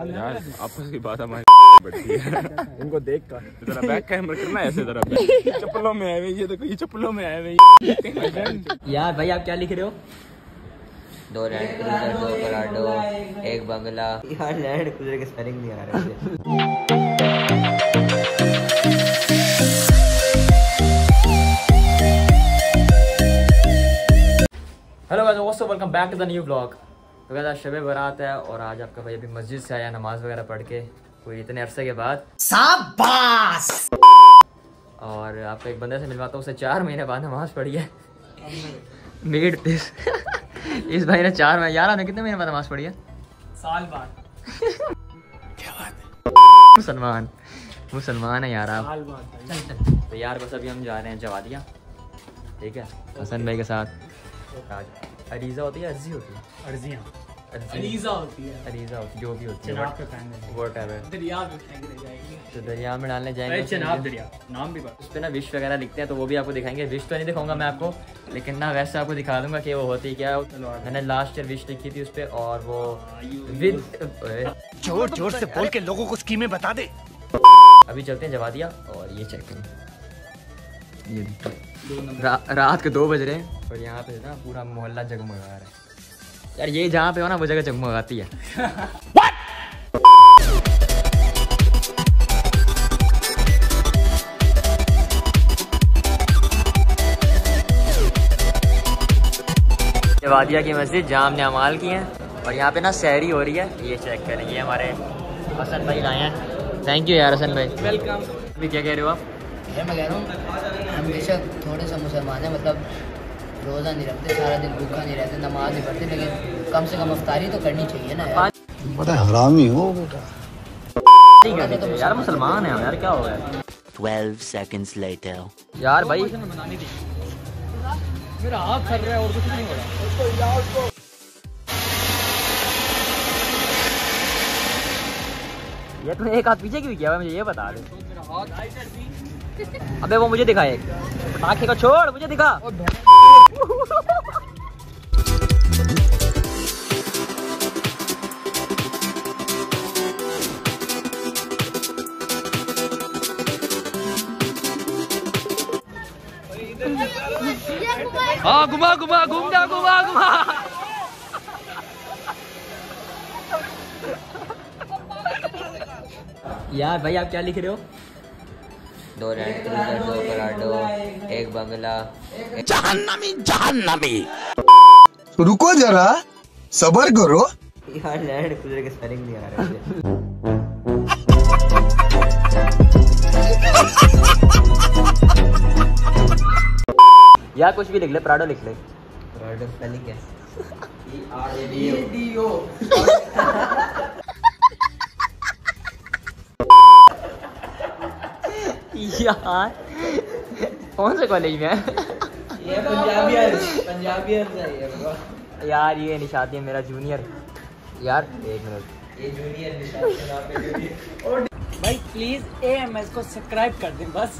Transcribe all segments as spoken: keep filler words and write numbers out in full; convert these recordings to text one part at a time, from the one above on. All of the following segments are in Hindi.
यार आपस की बात हमारी बढ़ती है इनको देख कर जरा बैक कैमरा करना ऐसे जरा चप्पलों में आए हुए ये देखो ये चप्पलों में आए हुए यार भाई आप क्या लिख रहे हो? दो लैंड क्रूजर, दो पराडो, एक बंगला। यार लैंड क्रूजर के स्पेलिंग नहीं आ रहे मुझे। Hello guys, what's up, welcome back to the new vlog. तो गाइस आज शब बारात है और आज आपका भाई अभी मस्जिद से आया नमाज वगैरह पढ़ के कोई इतने अरसे के बाद। शाबाश। और आपको एक बंदे से मिलवाता हूँ, उससे चार महीने बाद नमाज पढ़ी है। मेड दिस इस भाई ने चार महीने, यार आपने कितने महीने बाद नमाज पढ़ी है? साल बाद। क्या बात है, मुसलमान मुसलमान है यार आप। साल बाद। तो यार बस अभी हम जा रहे हैं जवादिया, ठीक है, हसन भाई के साथ। अरीजा होती है, अर्जी होती है, अर्जियां अरीजा होती है, अरीजा होती जो भी होती है, चनाब पे फेंकने व्हाटएवर, दरिया में फेंकने जाएंगे, तो दरिया में डालने जाएंगे। चनाब दरिया नाम भी बात। उस पे ना विश वगैरह लिखते हैं, तो वो भी आपको दिखाएंगे। विश तो नहीं दिखाऊंगा मैं आपको, लेकिन ना वैसे आपको दिखा दूंगा कि वो होती क्या। मैंने लास्ट ईयर विश लिखी थी उस पे, और वो विद जोर जोर से बोल के लोगों को स्कीमें बता दे। अभी चलते हैं जवादिया और ये चेक करें, ये रा, रात के दो बज रहे हैं और यहाँ पे ना पूरा मोहल्ला जगमगा रहा है। यार ये जहाँ पे हो ना वो जगह जगमगाती है। जवादिया की मस्जिद जहाँ हमने अमाल की है, और यहाँ पे ना सहरी हो रही है। ये चेक करें, ये हमारे हसन भाई लाए हैं। थैंक यू यार हसन भाई, वेलकम। अभी क्या कह रहे हो आप? मैं कह रहा हूँ हम बेशक थोड़े से मुसलमान हैं, मतलब रोज़ा नहीं रखते, सारा दिन भूखा नहीं रहते, नमाज नहीं पढ़ते, लेकिन कम से कम अफ्तारी तो करनी चाहिए ना यार। बड़ा हरामी हो बेटा। ठीक है तो यार मुसलमान है हम, यार क्या हो गया। twelve seconds later यार भाई मेरा हाथ फट रहा है और कुछ नहीं हो रहा। ये तूने एक हाथ पीछे क्यों किया, मुझे ये बता दे। अबे वो मुझे दिखा, एक पटाखे को छोड़, मुझे दिखा। हाँ घुमा घुमा घूम जा घुमा घुमा। यार भाई आप क्या लिख रहे हो? दो लैंड क्रूजर, दो पराडो, एक बंगला। जहन्नमी जहन्नमी। रुको जरा, सबर करो। यार लैंड क्रूजर के स्पेलिंग नहीं आ रहे मुझे। यार कुछ भी लिख ले, पराडो लिख ले। पराडो स्पेलिंग क्या है? E R A D O. यार कौन से कॉलेज में है? ये पंजाबी पंजाबी है यार ये निशाती है मेरा जूनियर। यार एक मिनट, ये जूनियर निशाती भाई प्लीज ए एम एस को सब्सक्राइब कर दें बस।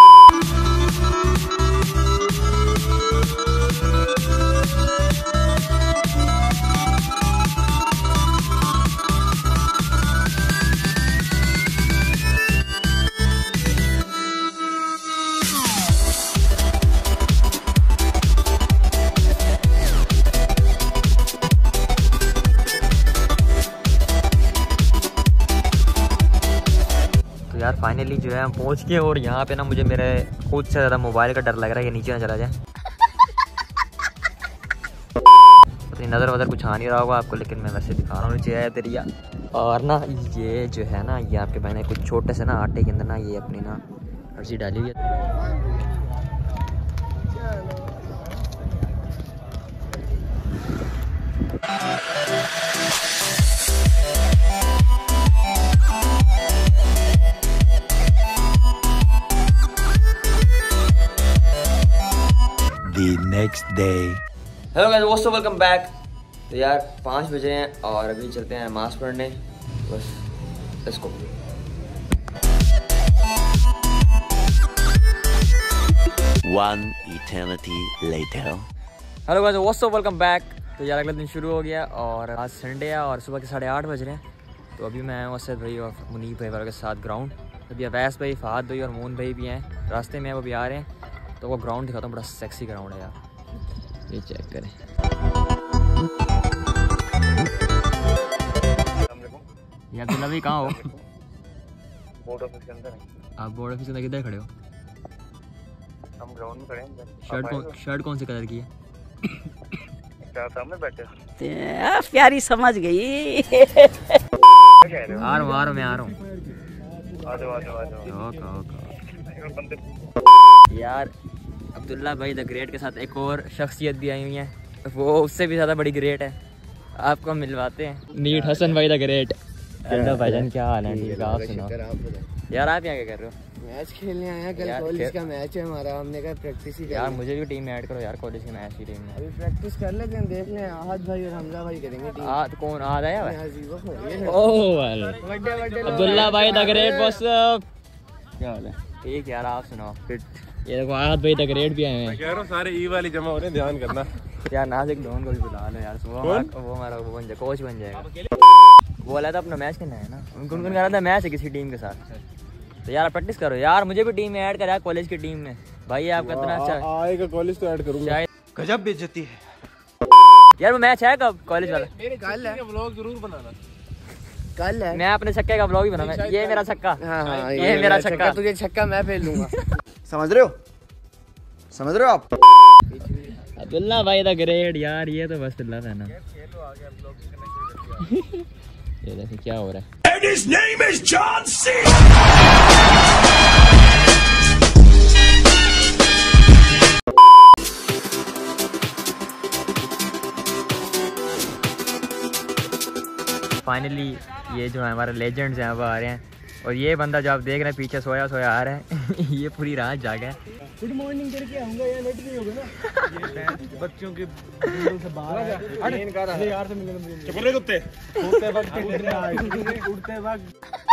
यार फाइनली जो है हम पहुंच गए, और यहाँ पे ना मुझे मेरे खुद से ज़्यादा मोबाइल का डर लग रहा है कि नीचे ना चला जाए। तो नज़र वज़र कुछ आ नहीं रहा होगा आपको, लेकिन मैं वैसे दिखा रहा हूँ नीचे है दरिया। और ना ये जो है ना, ये आपके भाई ने कुछ छोटे से ना आटे के अंदर ना ये अपनी ना अर्जी डाली हुई है। the next day hello guys, what's up, welcome back. तो यार पाँच बजे हैं और अभी चलते हैं नमाज़ पढ़ने, बस let's go. one eternity later hello guys, what's up, welcome back. तो यार अगला दिन शुरू हो गया और आज संडे है और सुबह के साढ़े आठ बज रहे हैं। तो अभी मैं आया हूँ असद भाई और मुनीब भाई वालों के साथ ग्राउंड। अभी अवैस भाई, फहद भाई और मून भाई भी हैं रास्ते में, वो भी आ रहे हैं। तो वो ग्राउंड दिखाता हूँ, बड़ा सेक्सी ग्राउंड है यार, ये चेक करें। यार अब्दुल्ला भाई कहाँ हो? बोर्ड ऑफिस के अंदर है। आप बोर्ड ऑफिस के अंदर किधर खड़े हो? हम ग्राउंड में खड़े हैं। शर्ट कौन शर्ट कौन सी कलर की है? क्या सामने बैठे? प्यारी समझ गई। आ रहा हूँ आ रहा हूँ मैं आ रहा हूँ। आ जाओ आ जाओ आ जाओ। Okay okay. यार अब्दुल्ला भाई द ग्रेट के साथ एक और शख्सियत भी आई हुई है, वो उससे भी ज़्यादा बड़ी ग्रेट है, आपको मिलवाते हैं। मीट हसन भाई द ग्रेट। हेलो भाईजान, क्या हाल है? ठीक है, आप सुनाओ। यार आप यहाँ क्या कर रहे हो? मैच खेलने आया, कल कॉलेज का मैच है हमारा, हमने कहा प्रैक्टिस ही यार मुझे भी टीम में ऐड करो यार, कॉलेज की मैच की टीम में। अभी प्रैक्टिस कर लेते हैं, देख लें आहद भाई और हमजा भाई करेंगे टीम। आ, तो कौन आ रहा है? ओह अब्दुल्ला भाई द ग्रेट बॉस, क्या हाल है? ठीक यार, आप सुनाओ। फिट ये देखो आहद भाई द ग्रेट भी आए हैं। कह रहा हूँ सारे ई वाली जमा हो रहे हैं, ध्यान करना। यार नाजिक डॉन को भी बुला लो यार, वो हमारा वो हमारा वो बन जाए, कोच बन जाएगा। वो बोला था अपना मैच खेलना है ना, उनको उनको कह रहा था मैच है किसी टीम के साथ। तो यार प्रैक्टिस करो यार, मुझे भी टीम में ऐड करा कॉलेज की टीम में। भाई आपका इतना अच्छा आएगा कॉलेज तो ऐड करूंगा। गजब बेइज्जती है यार वो मैच है कब कॉलेज वाला? कल है, व्लॉग जरूर बनाना। कल है। मैं अपने छक्के का ब्लॉग ही बनाऊंगा। ये मेरा छक्का, हाँ हाँ, ये मेरा छक्का, तुझे छक्का मैं फेल लूंगा। समझ रहे हो समझ रहे हो आप? अब्दुल्ला भाई द ग्रेट यार, ये तो बस अल्लाह है ना। ये देखो क्या हो रहा है। And his name is John C. Finally ये जो है हमारे लेजेंड्स हैं वो आ रहे हैं, और ये बंदा जो आप देख रहे हैं पीछे सोया सोया आ रहा है ये पूरी रात जागा है। गुड मॉर्निंग करके आऊंगा, या लेट नहीं होगा ना। बच्चों के से बाहर यार से मिलने चुप रहे कुत्ते। उठते वक्त उठते वक्त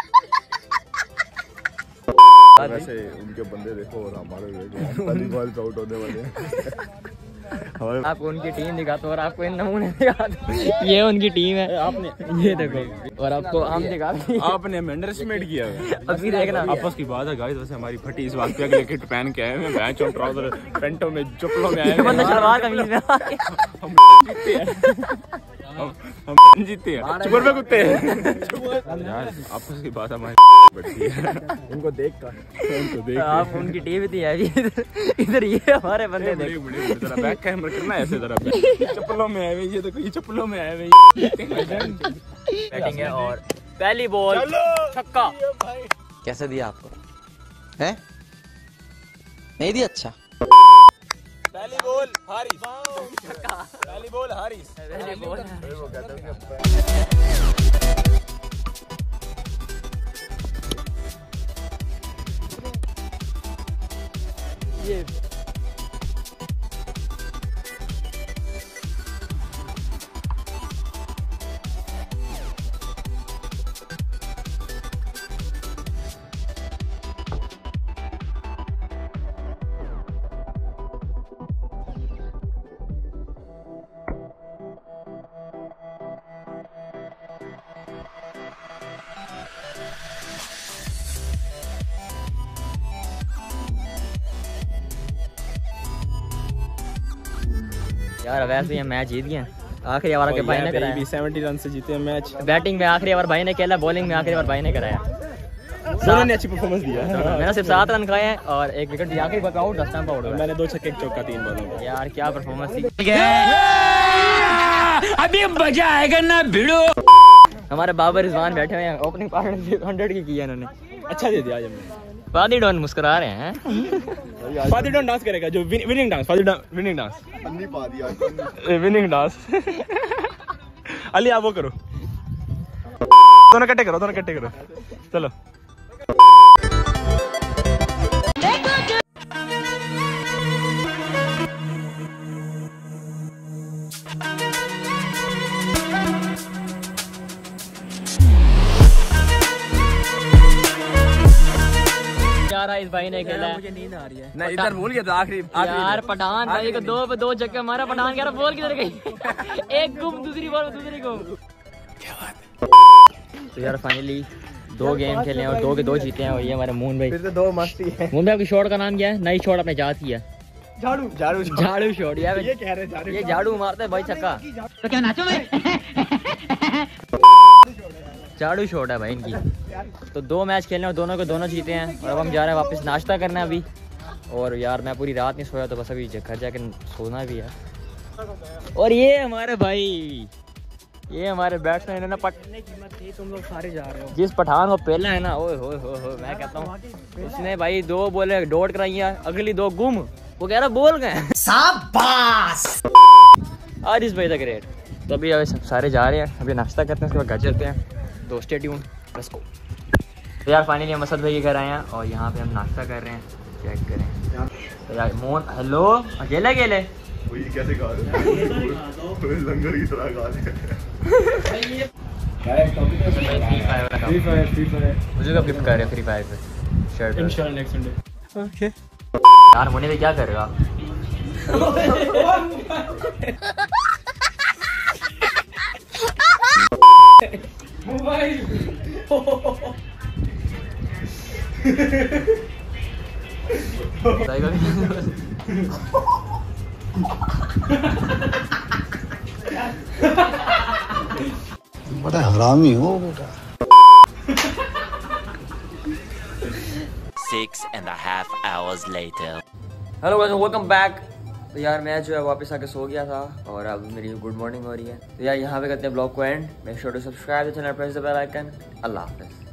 वैसे उनके बंदे देखो और हमारे पहली बॉल पे आउट होने वाले हैं। आपको उनकी टीम दिखाता हूँ और आपको इन नमूने दिखाता हूँ। ये उनकी टीम है, आपने ये देखो, और आपको हम दिखाते हैं। आपने अंडरएस्टिमेट किया है। अभी देखना आपस की बात है गाइस, वैसे हमारी फटी इस बात पे अगले किट पहन के आए हैं, मैच और ट्राउजर पेंटो में चप्पलों में आए हैं। बंदा शलवार कमीज में हम जीते हैं, हम हम जीते हैं। चुप रहे कुत्ते। यार आपस की बात हमारी बढ़ती है। उनको देख कर उनको देख आप उनकी टीम थी अभी इधर ये हमारे बंदे देखो। जरा बैक कैमरा करना ऐसे, जरा चप्पलों में आए हुए, ये देखो ये चप्पलों में आए हुए। बैटिंग है और पहली बॉल छक्का। कैसे दिया आपको? हैं? नहीं दिया? अच्छा। पहली बॉल हारिस, पहली बॉल हारिस, पहली बॉल ये यार वैसे ये मैच जीत गए। आखिरी ओवर के भाई ने कराया, सत्तर रन से जीते मैच। बैटिंग में आखिरी ओवर भाई ने खेला, बॉलिंग में आखिरी ओवर भाई ने कराया। दोनों ने अच्छी परफॉर्मेंस दिया है। मैंने सिर्फ सात रन खाए हैं और एक विकेट दिया, आखिरी आउट दस स्टंप आउट। मैंने दो छक्के चौका तीन बॉलों में। यार क्या परफॉर्मेंस थी। अभी मजा आएगा ना भिड़ो। हमारे बाबर रिजवान बैठे हुए हैं, ओपनिंग पार्टनरशिप हंड्रेड की की है इन्होंने। अच्छा दे दिया आज हमने। फादी डॉन मुस्कुरा रहे हैं। फादी डॉन डांस करेगा, जो विनिंग डांस, फादी डॉन विनिंग डांस, अन्नी पा दिया विनिंग डांस। अली आप वो करो, दोनों इकट्ठे करो, दोनों इकट्ठे करो, चलो। इस भाई ने खेला, मुझे नींद आ रही है। नहीं इधर भूल गया था आखिरी। यार पठान भाई को दो पे दो चक्के मारा, पठान कह रहा बॉल किधर गई। एक गुम, दूसरी बॉल दूसरी गुम। तो यार फाइनली दो गेम खेले हैं और दो के दो जीते हैं और ये हमारे मून भाई। फिर तो दो मस्ती है। मून भाई आपकी शॉट का नाम क्या है? नई शॉट अपने जात की है झाड़ू झाड़ू झाड़ू शॉट। यार ये कह रहे झाड़ू ये झाड़ू मारता है भाई छक्का। तो क्या नाचो मैं? झाड़ू शॉट है भाई इनकी। तो दो मैच खेलने और दोनों को दोनों जीते हैं और अब हम जा रहे हैं वापस नाश्ता करना अभी। और यार मैं पूरी रात नहीं सोया तो बस अभी घर जाके सोना भी है। और ये हमारे भाई ये हमारे बैट्समैन इन्होंने पट तुम लोग सारे जा रहे हो। जिस पठान को पहला है ना ओए होए होए होए मैं कहता हूँ उसने भाई दो बोले डॉट कराई है, अगली दो गुम। वो कह रहा बोल गए शाबाश। आज इस भाई द ग्रेट। तो अभी अभी सब सारे जा रहे हैं, अभी नाश्ता करते हैं उसके बाद घर चलते हैं। तो स्टे ट्यून लेट्स गो। तो यार फाइनली हम असद भाई के घर आए हैं और यहाँ पे हम नाश्ता कर रहे हैं। चेक करें तो यार मोहन हेलो अकेले अकेले वही कैसे गा रहे हो लंगर की तरह गा रहे फ्री फायर फ्री फायर मुझे का फ्लिप कर रहे हैं फ्री फायर पे शर्ट इंशाल्लाह नेक्स्ट संडे। ओके यार मोने भी क्या करेगा? मोबाइल बड़ा हरामी हो बेटा। Six and a half hours later. Hello guys welcome back. तो यार मैं जो है वापस आके सो गया था और अब मेरी गुड मॉर्निंग हो रही है। तो यार यहाँ पे करते हैं ब्लॉग को end. Make sure to subscribe the channel, press the bell icon. अल्लाह हाफिज़।